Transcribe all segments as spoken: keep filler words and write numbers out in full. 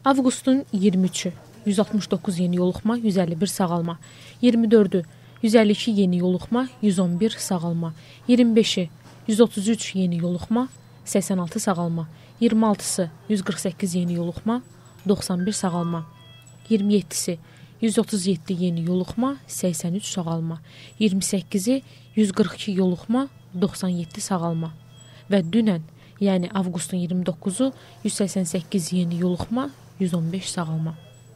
Avqustun iyirmi üçü yüz altmış doqquz yeni yoluxma, yüz əlli bir sağalma. iyirmi dördü yüz əlli iki yeni yoluxma, yüz on bir sağalma. iyirmi beşi yüz otuz üç yeni yoluxma, səksən altı sağalma. iyirmi altısı yüz qırx səkkiz yeni yoluxma, doxsan bir sağalma. iyirmi yeddisi yüz otuz yeddi yeni yoluxma, səksən üç sağalma. iyirmi səkkizi yüz qırx iki yoluxma, doxsan yeddi sağalma. Və dünən, yəni avqustun iyirmi doqquzu yüz səksən səkkiz yeni yoluxma, yüz on beş sağalma.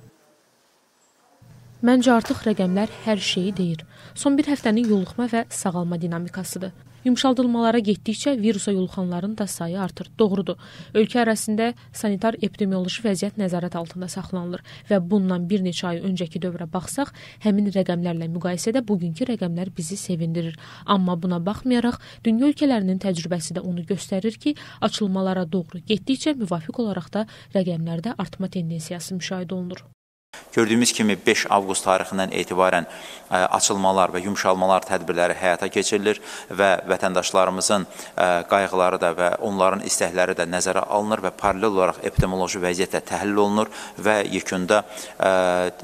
Məncə artıq rəqəmlər hər şeyi deyir. Son bir həftənin yoluxma və sağalma dinamikasıdır. Yumşaldılmalara getdikcə virusa yoluxanların da sayı artır. Doğrudur. Ölkə ərazisində sanitar epidemioloji vəziyyət nəzarət altında saxlanılır və bundan bir neçə ay öncəki dövrə baxsaq, həmin rəqəmlərlə müqayisədə bugünkü rəqəmlər bizi sevindirir. Amma buna baxmayaraq, dünya ölkələrinin təcrübəsi də onu göstərir ki, açılmalara doğru getdikcə müvafiq olaraq da rəqəmlərdə artma tendensiyası müşahidə olunur. Gördüyümüz kimi beş avqust tarixindən etibarən ə, açılmalar və yumşalmalar tədbirləri həyata keçirilir və vətəndaşlarımızın ə, qayğıları da və onların istəkləri də nəzərə alınır və paralel olaraq epidemioloji vəziyyət də təhlil olunur və yekunda ə,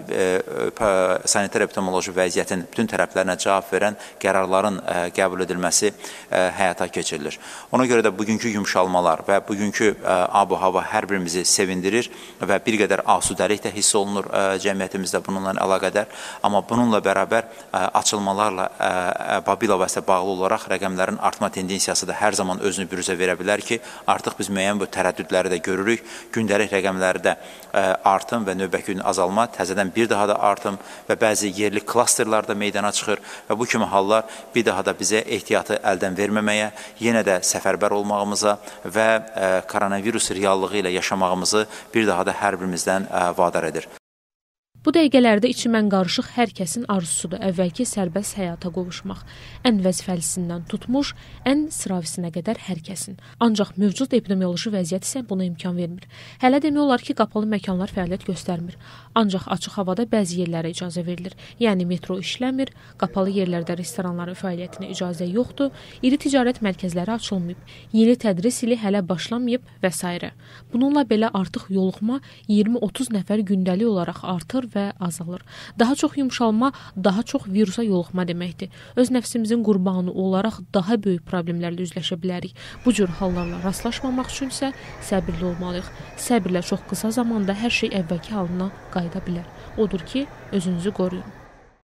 ə, sanitar epidemioloji vəziyyətin bütün tərəflərinə cavab verən qərarların ə, qəbul edilməsi ə, həyata keçirilir. Ona görə də bugünkü yumşalmalar və bugünkü ə, ab-hava hər birimizi sevindirir və bir qədər asudəlik də hiss olunur cəmiyyətimizdə bununla əlaqədar, amma bununla bərabər ə, açılmalarla ə, Babilovəsə bağlı olaraq rəqəmlərin artma tendensiyası da hər zaman özünü bürüzə verə bilər ki, artıq biz müəyyən bu tərəddüdləri də görürük. Gündəlik rəqəmləri də ə, artım və növbəki gün azalma, təzədən bir daha da artım və bəzi yerli klasterlər də meydana çıxır və bu kimi hallar bir daha da bizə ehtiyatı əldən verməməyə, yenə də səfərbər olmağımıza və ə, koronavirus reallığı ilə yaşamağımızı bir daha da hər birimizdən ə, vadar edir. Bu dəqiqələrdə içimən qarışıq hər kəsin arzusudur əvvəlki sərbəst həyata qovuşmaq. Ən vəzifəlisindən tutmuş, ən sıravisinə qədər hər kəsin. Ancaq mövcud epidemioloji vəziyyət isə buna imkan vermir. Hələ demək olar ki, qapalı məkanlar fəaliyyət göstərmir. Ancaq açıq havada bəzi yerlərə icazə verilir. Yəni metro işləmir, qapalı yerlərdə restoranların fəaliyyətinə icazə yoxdur, iri ticarət mərkəzləri açılmayıb, yeni tədris ili hələ başlamayıb və s. Bununla belə artıq yoluxma iyirmi otuz nəfər gündəlik olaraq artır və azalır. Daha çox yumşalma, daha çox virusa yoluxma deməkdir. Öz nəfsimizin qurbanı olaraq daha böyük problemlərlə üzləşə bilərik. Bu cür hallarla rastlaşmamaq üçün isə səbirli olmalıyıq. Səbirlə çox qısa zamanda hər şey əvvəlki halına qayıda bilər. Odur ki, özünüzü qoruyun.